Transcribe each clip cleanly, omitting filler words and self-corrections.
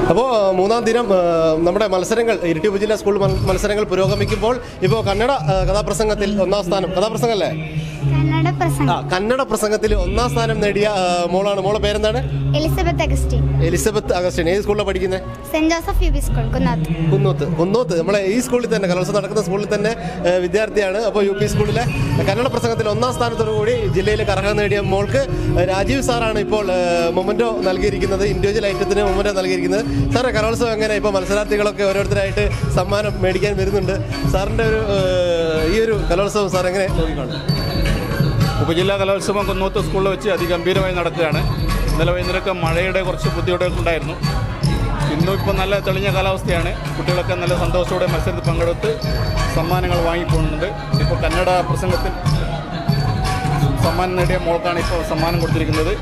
അപ്പോൾ മൂന്നാം ദിനം നമ്മുടെ മത്സരങ്ങൾ ഇരിട്ടി ഉപജില്ലാ സ്കൂൾ മത്സരങ്ങൾ പുരോഗമിക്കുമ്പോൾ ഇപ്പോൾ കന്നഡ കഥാപ്രസംഗത്തിൽ ഒന്നാം സ്ഥാനം, കഥാപ്രസംഗമല്ലേ? കന്നഡ പ്രസംഗത്തിൽ ഒന്നാം സ്ഥാനം നേടിയ മോളാണ്. മോളെ പേരെന്താണ്? Elizabeth Augustine. Elizabeth Augustine. ഏത് സ്കൂളിലാണ് പഠിക്കുന്നത്? Saint Joseph U P school, Kunnoth. നമ്മളെ ഈ സ്കൂളിൽ തന്നെ, കലോത്സവം നടക്കുന്ന സ്കൂളിൽ തന്നെ വിദ്യാർത്ഥിയാണ്. അപ്പോൾ യു പി സ്കൂളിലെ കന്നഡ പ്രസംഗത്തിൽ ഒന്നാം സ്ഥാനത്തോടു കൂടി ജില്ലയിലേക്ക് അർഹത നേടിയ മോൾക്ക് രാജീവ് സാറാണ് ഇപ്പോൾ മൊമെന്റോ നൽകിയിരിക്കുന്നത്, ഇൻഡിവിജ്വൽ ഐറ്റത്തിന് മൊമെന്റോ നൽകിയിരിക്കുന്നത്. സാറേ, കലോത്സവം എങ്ങനെ? ഇപ്പോൾ മത്സരാർത്ഥികളൊക്കെ ഓരോരുത്തരായിട്ട് സമ്മാനം മേടിക്കാൻ വരുന്നുണ്ട്. സാറിൻ്റെ ഈ ഒരു കലോത്സവം സാർ എങ്ങനെ നോക്കിക്കാണും? ഉപജില്ലാ കലോത്സവം കുന്നോത്ത് സ്കൂളിൽ വെച്ച് അതിഗംഭീരമായി നടക്കുകയാണ്. ഇന്നലെ വൈകുന്നേരമൊക്കെ മഴയുടെ കുറച്ച് ബുദ്ധിമുട്ടൊക്കെ ഉണ്ടായിരുന്നു. ഇന്നും ഇപ്പോൾ നല്ല തെളിഞ്ഞ കാലാവസ്ഥയാണ്. കുട്ടികളൊക്കെ നല്ല സന്തോഷത്തോടെ മത്സരത്തിൽ പങ്കെടുത്ത് സമ്മാനങ്ങൾ വാങ്ങിപ്പോകുന്നുണ്ട്. ഇപ്പോൾ കന്നഡ പ്രസംഗത്തിൽ സമ്മാനം നേടിയ മോൾക്കാണ് ഇപ്പോൾ സമ്മാനം കൊടുത്തിരിക്കുന്നത്.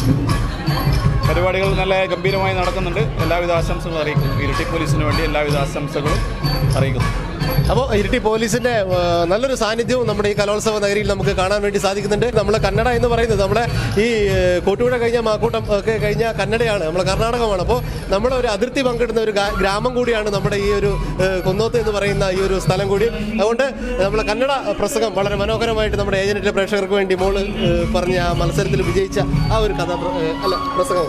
പരിപാടികൾ നല്ല ഗംഭീരമായി നടക്കുന്നുണ്ട്. എല്ലാവിധ ആശംസകളും അറിയിക്കുന്നു. ഇരിട്ടി പോലീസിന് വേണ്ടി എല്ലാവിധ ആശംസകളും അറിയിക്കുന്നു. അപ്പോൾ ഇരിട്ടി പോലീസിൻ്റെ നല്ലൊരു സാന്നിധ്യവും നമ്മുടെ ഈ കലോത്സവ നഗരിയിൽ നമുക്ക് കാണാൻ വേണ്ടി സാധിക്കുന്നുണ്ട്. നമ്മൾ കന്നഡ എന്ന് പറയുന്നത് നമ്മുടെ ഈ കോട്ടുപുഴ കഴിഞ്ഞ മാക്കൂട്ടം ഒക്കെ കഴിഞ്ഞ കന്നഡയാണ്, നമ്മൾ കർണാടകമാണ്. അപ്പോൾ നമ്മൾ ഒരു അതിർത്തി പങ്കിടുന്ന ഒരു ഗ്രാമം കൂടിയാണ് നമ്മുടെ ഈ ഒരു കുന്നോത്ത് എന്ന് പറയുന്ന ഈ ഒരു സ്ഥലം കൂടി. അതുകൊണ്ട് നമ്മൾ കന്നഡ പ്രസംഗം വളരെ മനോഹരമായിട്ട് നമ്മുടെ ഏജന്റിലെ പ്രേക്ഷകർക്ക് വേണ്ടി മോള് പറഞ്ഞ ആ മത്സരത്തിൽ വിജയിച്ച ആ ഒരു പ്രസംഗം.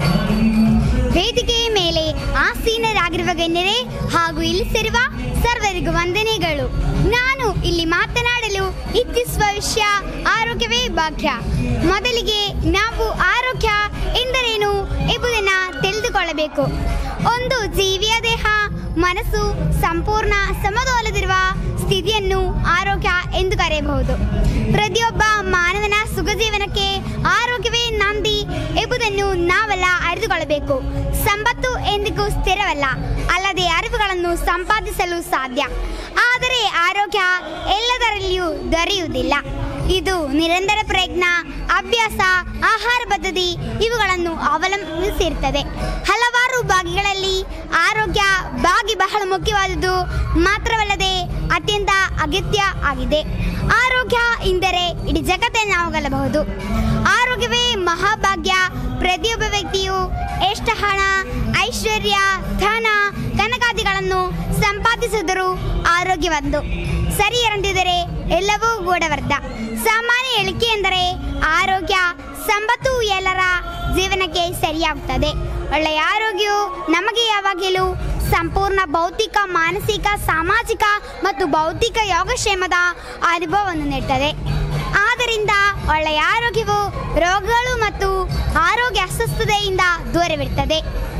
ವೇದಿಕೆಯ ಮೇಲೆ ಆಸೀನರಾಗಿರುವ ಗಣ್ಯರೇ ಹಾಗೂ ಇಲ್ಲಿ ಸೇರುವ ಸರ್ವರಿಗೂ ವಂದನೆಗಳು. ನಾನು ಇಲ್ಲಿ ಮಾತನಾಡಲು ಇಚ್ಛಿಸುವ ವಿಷಯ ಆರೋಗ್ಯವೇ ಭಾಗ್ಯ. ಮೊದಲಿಗೆ ನಾವು ಆರೋಗ್ಯ ಎಂದರೇನು ಎಂಬುದನ್ನು ತಿಳಿದುಕೊಳ್ಳಬೇಕು. ಒಂದು ಜೀವಿಯ ದೇಹ ಮನಸ್ಸು ಸಂಪೂರ್ಣ ಸಮತೋಲದಿರುವ ಸ್ಥಿತಿಯನ್ನು ಆರೋಗ್ಯ ಎಂದು ಕರೆಯಬಹುದು. ಪ್ರತಿಯೊಬ್ಬ ಮಾನವನ ಸುಖಜೀವನಕ್ಕೆ ಆರೋಗ್ಯವೇ ನಾಂದಿ ಎಂಬುದನ್ನು ನಾವೆಲ್ಲ ಅರಿತುಕೊಳ್ಳಬೇಕು. ಸಂಪತ್ತು ಎಂದಿಗೂ ಸ್ಥಿರವಲ್ಲ, ಅಲ್ಲದೆ ಅರಿವುಗಳನ್ನು ಸಂಪಾದಿಸಲು ಸಾಧ್ಯ. ಆದರೆ ಆರೋಗ್ಯ ಎಲ್ಲದರಲ್ಲಿಯೂ ದೊರೆಯುವುದಿಲ್ಲ. ಇದು ನಿರಂತರ ಪ್ರಯತ್ನ, ಅಭ್ಯಾಸ, ಆಹಾರ ಪದ್ಧತಿ ಇವುಗಳನ್ನು ಅವಲಂಬಿಸಿರುತ್ತದೆ. ಹಲವಾರು ಭಾಗಗಳಲ್ಲಿ ಆರೋಗ್ಯ ಭಾಗಿ ಬಹಳ ಮುಖ್ಯವಾದುದು ಮಾತ್ರವಲ್ಲದೆ ಅತ್ಯಂತ ಅಗತ್ಯ ಆಗಿದೆ. ಆರೋಗ್ಯ ಎಂದರೆ ಇಡೀ ಜಗತ್ತನ್ನು ನಾವು ಗೆಲ್ಲಬಹುದು. ಆರೋಗ್ಯವೇ ಮಹಾಭಾಗ್ಯ. ಪ್ರತಿಯೊಬ್ಬ ವ್ಯಕ್ತಿಯು ಎಷ್ಟು ಹಣ, ಐಶ್ವರ್ಯ, ಧನ, ಕನಕಾದಿಗಳನ್ನು ಸಂಪಾದಿಸಿದರೂ ಆರೋಗ್ಯವಂದು ಸರಿ ಇರಂದಿದ್ದರೆ ಎಲ್ಲವೂ ಗೂಢವರ್ಧ. ಸಾಮಾನ್ಯ ಹೇಳಿಕೆ ಎಂದರೆ ಆರೋಗ್ಯ ಸಂಪತ್ತು ಎಲ್ಲರ ಜೀವನಕ್ಕೆ ಸರಿಯಾಗುತ್ತದೆ. ಒಳ್ಳೆಯ ಆರೋಗ್ಯವು ನಮಗೆ ಯಾವಾಗಲೂ ಸಂಪೂರ್ಣ ಭೌತಿಕ, ಮಾನಸಿಕ, ಸಾಮಾಜಿಕ ಮತ್ತು ಭೌತಿಕ ಯೋಗಕ್ಷೇಮದ ಅನುಭವವನ್ನು ನೀಡುತ್ತದೆ. ಆದ್ದರಿಂದ ಒಳ್ಳೆಯ ಆರೋಗ್ಯವು ರೋಗಗಳು ಮತ್ತು ಆರೋಗ್ಯ ಅಸ್ವಸ್ಥತೆಯಿಂದ ದೂರವಿರುತ್ತದೆ.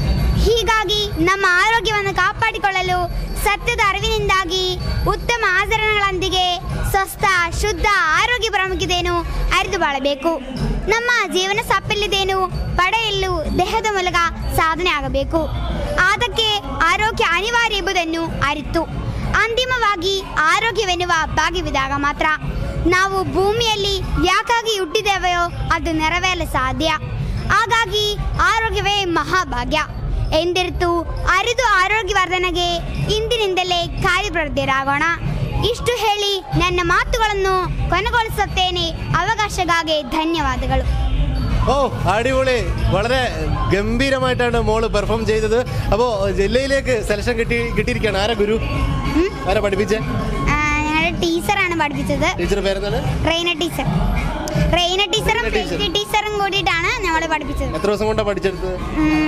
ಹೀಗಾಗಿ ನಮ್ಮ ಆರೋಗ್ಯವನ್ನು ಕಾಪಾಡಿಕೊಳ್ಳಲು ಸತ್ಯದ ಅರಿವಿನಿಂದಾಗಿ ಉತ್ತಮ ಆಚರಣೆಗಳೊಂದಿಗೆ ಸ್ವಸ್ಥ, ಶುದ್ಧ ಆರೋಗ್ಯ ಪ್ರಾಮುಖ್ಯತೆಯನ್ನು ಅರಿತು ಬಾಳಬೇಕು. ನಮ್ಮ ಜೀವನ ಸಾಫಲ್ಯತೆಯನ್ನು ಪಡೆಯಲು ದೇಹದ ಮೂಲಕ ಸಾಧನೆ ಆಗಬೇಕು. ಅದಕ್ಕೆ ಆರೋಗ್ಯ ಅನಿವಾರ್ಯ ಎಂಬುದನ್ನು ಅರಿತು ಅಂತಿಮವಾಗಿ ಆರೋಗ್ಯವೆನ್ನುವ ಭಾಗ್ಯವಿದ್ದಾಗ ಮಾತ್ರ ನಾವು ಭೂಮಿಯಲ್ಲಿ ಯಾಕಾಗಿ ಹುಟ್ಟಿದ್ದೇವೆಯೋ ಅದು ನೆರವೇರಲು ಸಾಧ್ಯ. ಹಾಗಾಗಿ ಆರೋಗ್ಯವೇ ಮಹಾಭಾಗ್ಯ ಎಂದಿರುತ್ತು ಅರಿದು ಆರೋಗ್ಯವರ್ಧನೆಗೆ ಇಂದಿನಿಂದಲೇ ಕಾರ್ಯಪ್ರವೃತ್ತರಾಗೋಣ. ಇಷ್ಟು ಹೇಳಿ ನನ್ನ ಮಾತುಗಳನ್ನು ಕೊನೆಗೊಳಿಸುತ್ತೇನೆ. അവകാശಗಾಗಿ ധന്യവാദಗಳು. ഓ, അടിപൊളി. വളരെ ഗംഭീരമായിട്ടാണ് മോള് പെർഫോം ചെയ്തത്. അപ്പോൾ ജില്ലയിലേക്ക് സെലക്ഷൻ കിട്ടിയിരിക്കുകയാണ്. ആരാ ഗുരു? ആരാ പഠിപ്പിച്ചേ? ഞങ്ങളുടെ ടീച്ചറാണ് പഠിപ്പിച്ചത്. ടീച്ചർ പേരെന്താണ്? റെയ്ന ടീച്ചർ. റെയ്ന ടീച്ചറും ടീച്ചറും കൂടിയിട്ടാണ് ഞങ്ങളെ പഠിപ്പിച്ചത്. എത്ര ദിവസം കൊണ്ടാണ് പഠിച്ചെടുത്തത്?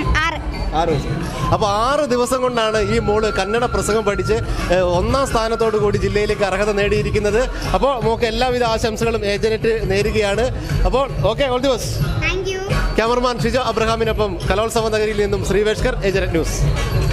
6 ദിവസം. അപ്പോൾ 6 ദിവസം കൊണ്ടാണ് ഈ മോള് കന്നഡ പ്രസംഗം പഠിച്ച് ഒന്നാം സ്ഥാനത്തോടു കൂടി ജില്ലയിലേക്ക് അർഹത നേടിയിരിക്കുന്നത്. അപ്പോൾ മോൾക്ക് എല്ലാവിധ ആശംസകളും ഏജന്റ് നേരുകയാണ്. അപ്പോൾ okay, all the best. Thank you. Cameraman Shijo അബ്രഹാമിനൊപ്പം കലോത്സവ നഗരിയിൽ നിന്നും ശ്രീവേഷ്കർ, ഏജന്റ് ന്യൂസ്.